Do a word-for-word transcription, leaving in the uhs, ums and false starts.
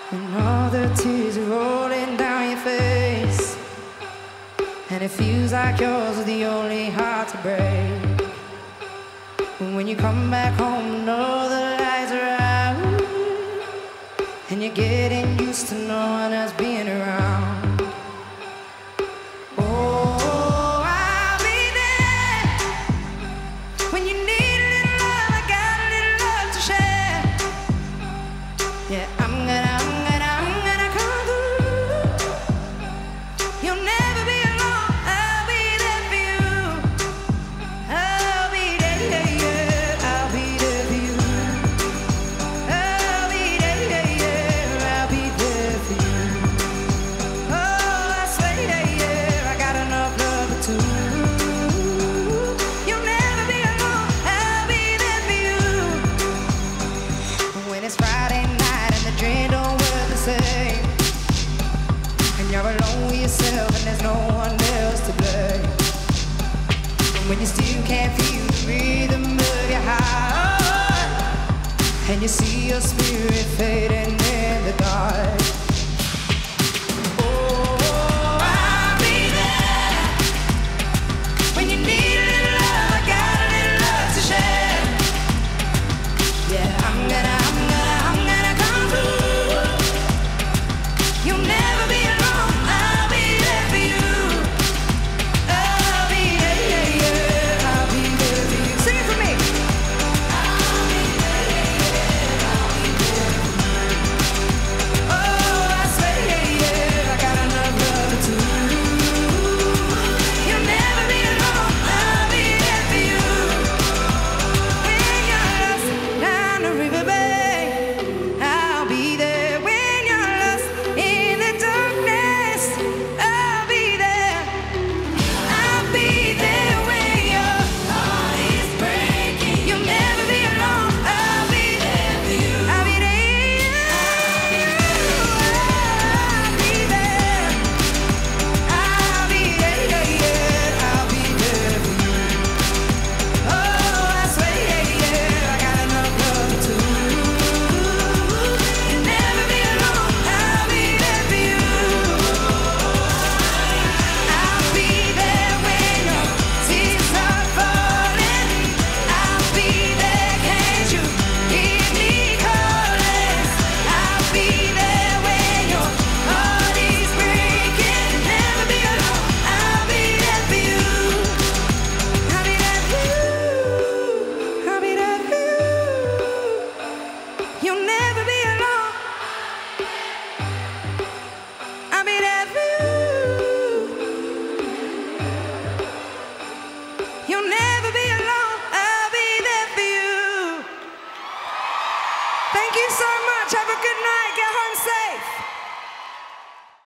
When all the tears are rolling down your face, and it feels like yours is the only heart to break. And when you come back home, know the lights are out, and you're getting used to no one else being around. Oh, I'll be there when you need a little love. I got a little love to share. Yeah, I'm gonna, I'm gonna, I'm gonna come through. You'll never be alone. I'll be there for you. I'll be there, yeah, yeah. I'll be there for you. I'll be there, yeah, yeah. I'll be there for you. Oh, I swear, yeah, yeah. I got enough love for two. You'll never be alone. I'll be there for you. When it's Friday night and the dream don't work the same, and you're alone with yourself and there's no one else to blame, and when you still can't feel the rhythm of your heart, and you see your spirit fading in the dark. Oh, I'll be there when you need a little love. I got a little love to share. Yeah, I'm gonna, I'm gonna, I'm gonna come through. You'll never be alone. I'll be there for you. I'll be there, yeah, yeah. I'll be there for you. Sing it for me. I'll be there, yeah, yeah. I'll be there for you. Oh, I swear, yeah, yeah. I got enough love for two. You'll never be alone. I'll be there for you. When you're lost down the riverbank, I'll be there. When you're lost in the darkness, I'll be there. I'll be there when your heart is breaking. You'll never be alone. I'll be there for you. I'll be there. I'll be there. I'll be there, yeah, yeah. I'll be there for you. Oh, I swear, yeah, yeah. I got enough love for two. You'll never be alone. I'll be there for you. I'll be there when your tears start falling. I'll be there, can't you hear me calling? I'll be there when your heart is breaking. Never be alone. I'll be there for you. I'll be there for you. I'll be there for you. You'll never be alone. I'll be there for you. You'll never be alone. I'll be there for you. Thank you so